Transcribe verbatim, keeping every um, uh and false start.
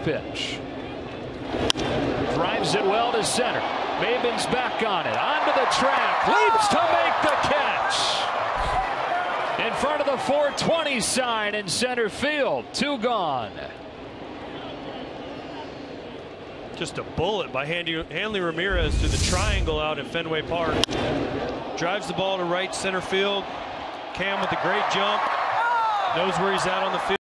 pitch. Drives it well to center. Maybin's back on it. Onto the track. Leaps to make the catch. In front of the four twenty sign in center field. Two gone. Just a bullet by Hanley Ramirez to the triangle out at Fenway Park. Drives the ball to right center field. Cam with a great jump. Knows where he's at on the field.